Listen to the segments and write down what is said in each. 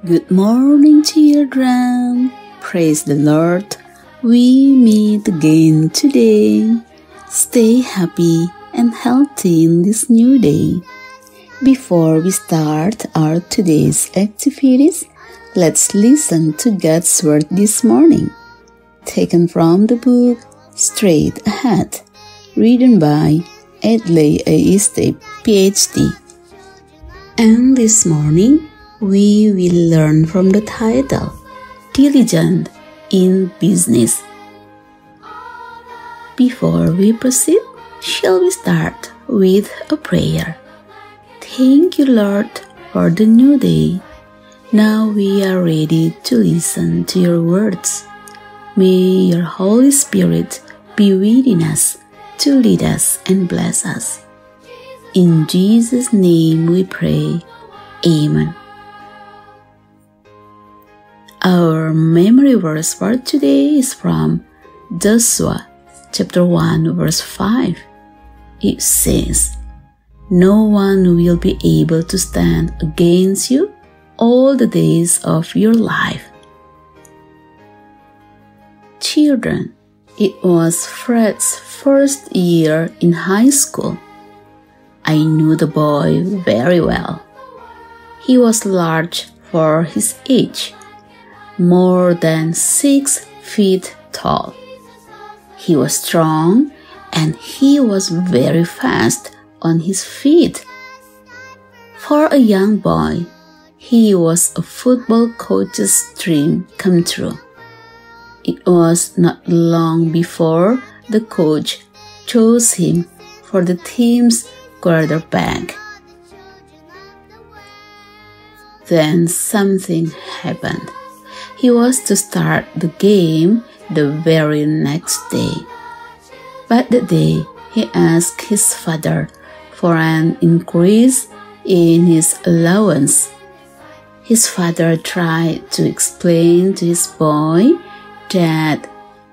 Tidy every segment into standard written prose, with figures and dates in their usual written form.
Good morning, children. Praise the Lord. We meet again today. Stay happy and healthy in this new day. Before we start our today's activities, let's listen to God's Word this morning. Taken from the book Straight Ahead, written by Adlai Estep, PhD. And this morning, we will learn from the title, Diligent in Business. Before we proceed, shall we start with a prayer? Thank you, Lord, for the new day. Now we are ready to listen to your words. May your Holy Spirit be within us to lead us and bless us. In Jesus' name we pray. Amen. Our memory verse for today is from Joshua chapter 1 verse 5. It says, "No one will be able to stand against you all the days of your life." Children, it was Fred's first year in high school. I knew the boy very well. He was large for his age, more than 6 feet tall. He was strong and he was very fast on his feet. For a young boy, he was a football coach's dream come true. It was not long before the coach chose him for the team's quarterback. Then something happened. He was to start the game the very next day. But that day, he asked his father for an increase in his allowance. His father tried to explain to his boy that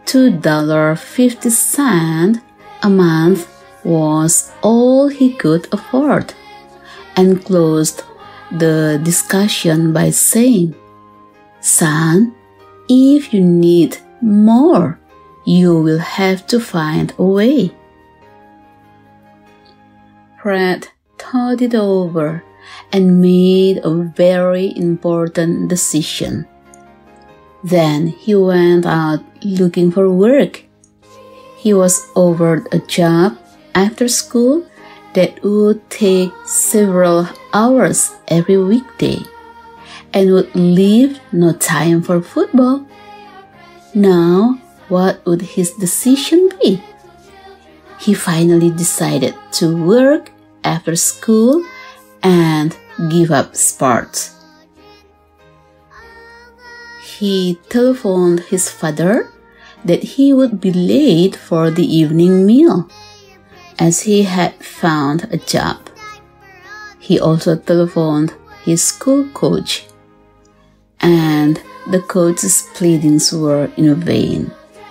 $2.50 a month was all he could afford, and closed the discussion by saying, "Son, if you need more, you will have to find a way." Fred thought it over and made a very important decision. Then he went out looking for work. He was offered a job after school that would take several hours every weekday and would leave no time for football. Now, what would his decision be? He finally decided to work after school and give up sports. He telephoned his father that he would be late for the evening meal, as he had found a job. He also telephoned his school coach, and the coach's pleadings were in vain.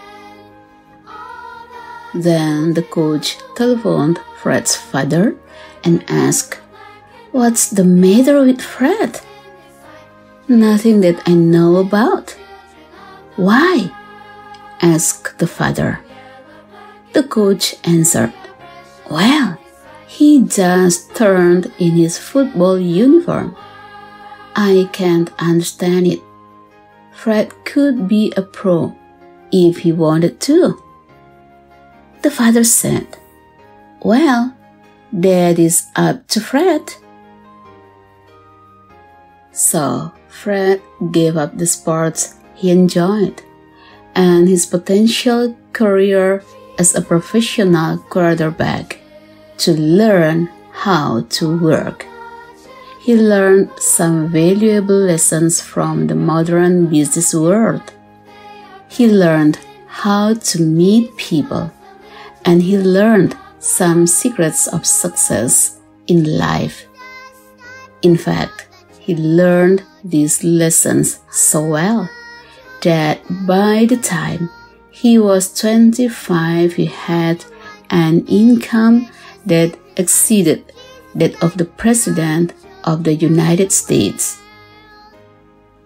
Then the coach telephoned Fred's father and asked, "What's the matter with Fred?" "Nothing that I know about." "Why?" asked the father. The coach answered, "Well, he just turned in his football uniform. I can't understand it. Fred could be a pro if he wanted to." The father said, "Well, that is up to Fred." So Fred gave up the sports he enjoyed and his potential career as a professional quarterback to learn how to work. He learned some valuable lessons from the modern business world. He learned how to meet people, and he learned some secrets of success in life. In fact, he learned these lessons so well that by the time he was 25, he had an income that exceeded that of the President of the United States.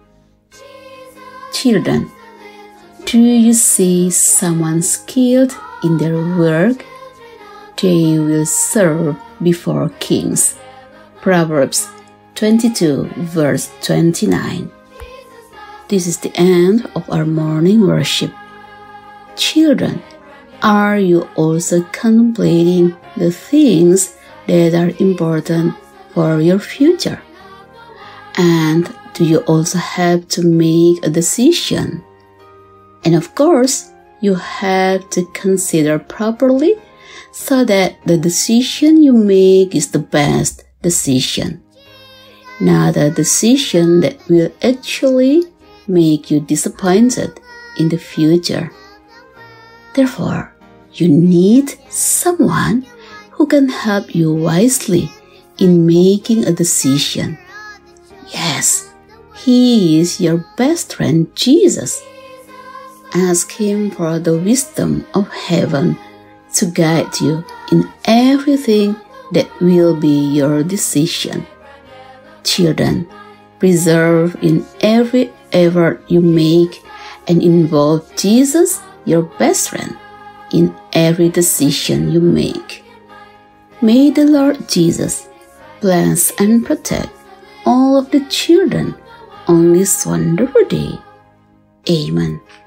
Children, do you see someone skilled in their work? They will serve before kings. Proverbs 22 verse 29. This is the end of our morning worship. Children, are you also contemplating the things that are important for your future? And do you also have to make a decision? And of course, you have to consider properly so that the decision you make is the best decision, not a decision that will actually make you disappointed in the future. Therefore, you need someone who can help you wisely in making a decision. Yes, He is your best friend, Jesus. Ask Him for the wisdom of heaven to guide you in everything that will be your decision. Children, preserve in every effort you make and involve Jesus, your best friend, in every decision you make. May the Lord Jesus bless and protect all of the children on this wonderful day. Amen.